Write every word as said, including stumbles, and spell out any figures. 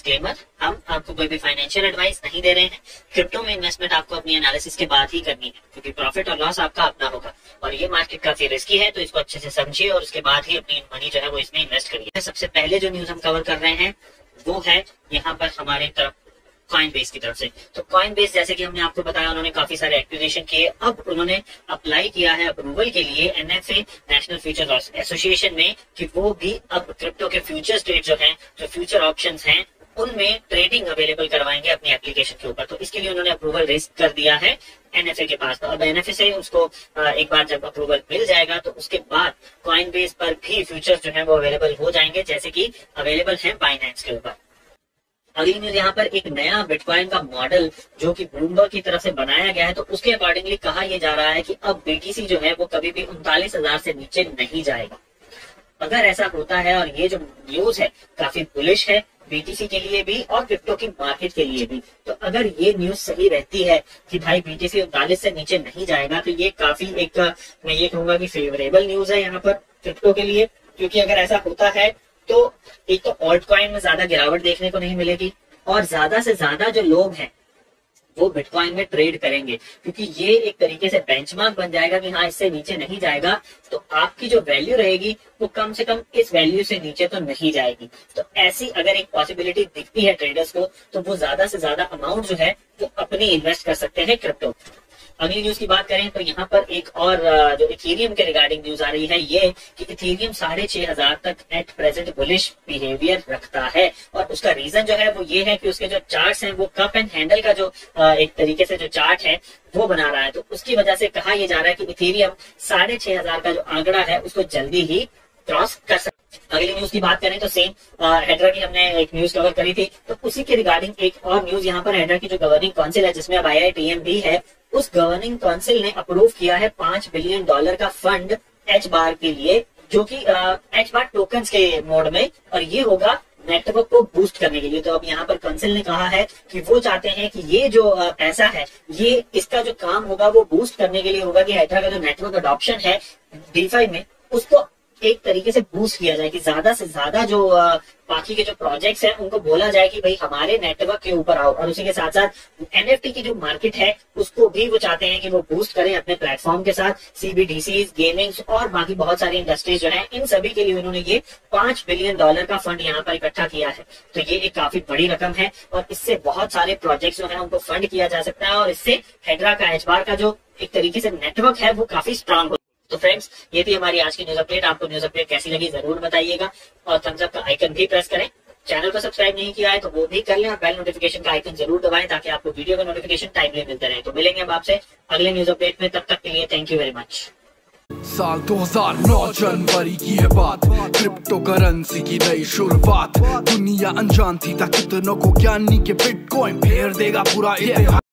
Disclaimer, हम आपको कोई भी फाइनेंशियल एडवाइस नहीं दे रहे हैं। क्रिप्टो में इन्वेस्टमेंट आपको अपनी एनालिसिस के बाद ही करनी है, क्योंकि प्रॉफिट और लॉस आपका अपना होगा और ये मार्केट काफी रिस्की है, तो इसको अच्छे से समझिए और उसके बाद ही अपनी मनी जो है वो इसमें इन्वेस्ट करिए। सबसे पहले जो न्यूज हम कवर कर रहे हैं वो है यहाँ पर हमारे तरफ कॉइनबेस की तरफ से। तो कॉइनबेस, जैसे कि हमने आपको बताया, उन्होंने काफी सारे एक्विजिशन किए। अब उन्होंने अप्लाई किया है अप्रूवल के लिए एनएफए, नेशनल फ्यूचर्स एसोसिएशन में, कि वो भी अब क्रिप्टो के फ्यूचर ट्रेड जो हैं, जो फ्यूचर ऑप्शंस हैं, उनमें ट्रेडिंग अवेलेबल करवाएंगे अपनी एप्लीकेशन के ऊपर। तो इसके लिए उन्होंने अप्रूवल रेज कर दिया है एनएफए के पास। तो अब एनएफए से उसको एक बार जब अप्रूवल मिल जाएगा तो उसके बाद कॉइनबेस पर भी फ्यूचर्स जो है वो अवेलेबल हो जाएंगे, जैसे कि अवेलेबल है बाइनेंस के ऊपर। अगली न्यूज यहाँ पर एक नया बिटकॉइन का मॉडल जो कि ब्लूमबर्ग की तरफ से बनाया गया है, तो उसके अकॉर्डिंगली कहा यह जा रहा है कि अब बीटीसी जो है वो कभी भी उनतालीस हजार से नीचे नहीं जाएगा। अगर ऐसा होता है, और ये जो न्यूज है काफी बुलिश है बीटीसी के लिए भी और क्रिप्टो की मार्केट के लिए भी, तो अगर ये न्यूज सही रहती है कि भाई बीटीसी उनतालीस से नीचे नहीं जाएगा, तो ये काफी एक, मैं ये कहूंगा कि फेवरेबल न्यूज है यहाँ पर क्रिप्टो के लिए। क्योंकि अगर ऐसा होता है तो एक तो ऑल्ट कॉइन में ज्यादा गिरावट देखने को नहीं मिलेगी और ज्यादा से ज्यादा जो लोग हैं वो बिटकॉइन में ट्रेड करेंगे, क्योंकि ये एक तरीके से बेंचमार्क बन जाएगा कि हाँ इससे नीचे नहीं जाएगा, तो आपकी जो वैल्यू रहेगी वो कम से कम इस वैल्यू से नीचे तो नहीं जाएगी। तो ऐसी अगर एक पॉसिबिलिटी दिखती है ट्रेडर्स को, तो वो ज्यादा से ज्यादा अमाउंट जो है वो अपनी इन्वेस्ट कर सकते हैं क्रिप्टो। अगली न्यूज की बात करें तो यहाँ पर एक और जो इथेरियम के रिगार्डिंग न्यूज आ रही है, ये कि इथेरियम साढ़े छह हजार तक एट प्रेजेंट बुलिश बिहेवियर रखता है। और उसका रीजन जो है वो ये है कि उसके जो चार्ट्स हैं वो कप एंड हैंडल का जो एक तरीके से जो चार्ट है वो बना रहा है, तो उसकी वजह से कहा यह जा रहा है कि इथेरियम साढ़े छह हजार का जो आंकड़ा है उसको जल्दी ही क्रॉस कर सकता है। अगली न्यूज की बात करें तो सेम हेड्रा की हमने एक न्यूज कवर करी थी, तो उसी के रिगार्डिंग एक और न्यूज यहाँ पर हेड्रा की जो गवर्निंग काउंसिल है, जिसमें अब आईआईटीएम भी है, उस गवर्निंग काउंसिल ने अप्रूव किया है पांच बिलियन डॉलर का फंड एच बार के लिए, जो कि एच बार टोकन्स के मोड में, और ये होगा नेटवर्क को बूस्ट करने के लिए। तो अब यहाँ पर काउंसिल ने कहा है कि वो चाहते हैं कि ये जो पैसा है, ये इसका जो काम होगा वो बूस्ट करने के लिए होगा कि हेड्रा का जो नेटवर्क अडॉप्शन है डीफाई में, उसको एक तरीके से बूस्ट किया जाए, कि ज्यादा से ज्यादा जो बाकी के जो प्रोजेक्ट्स हैं उनको बोला जाए कि भाई हमारे नेटवर्क के ऊपर आओ। और उसी के साथ साथ एनएफटी की जो मार्केट है उसको भी वो चाहते हैं कि वो बूस्ट करें अपने प्लेटफॉर्म के साथ। सीबीडीसीज, गेमिंग्स और बाकी बहुत सारी इंडस्ट्रीज जो है, इन सभी के लिए उन्होंने ये पांच बिलियन डॉलर का फंड यहाँ पर इकट्ठा किया है। तो ये एक काफी बड़ी रकम है और इससे बहुत सारे प्रोजेक्ट जो है उनको फंड किया जा सकता है और इससे हेड्रा का एच बार का जो एक तरीके से नेटवर्क है वो काफी स्ट्रांग हो। तो फ्रेंड्स, ये थी हमारी आज की न्यूज अपडेट। आपको न्यूज अपडेट कैसी लगी जरूर बताइएगा और थम्स अप का आइकन भी प्रेस करें। चैनल को सब्सक्राइब नहीं किया है तो वो भी कर लें और बेल नोटिफिकेशन का आइकन जरूर दबाएं, ताकि आपको वीडियो का नोटिफिकेशन टाइमली मिलते रहे। तो मिलेंगे अब आपसे अगले न्यूज अपडेट में, तब तक के लिए थैंक यू वेरी मच। साल दो हज़ार नौ जनवरी की है बात, क्रिप्टो करेंसी की नई शुरुआत। दुनिया अनजान थी, था कितनों को ज्ञानी के बिटकॉइन फेर देगा पूरा इतिहास।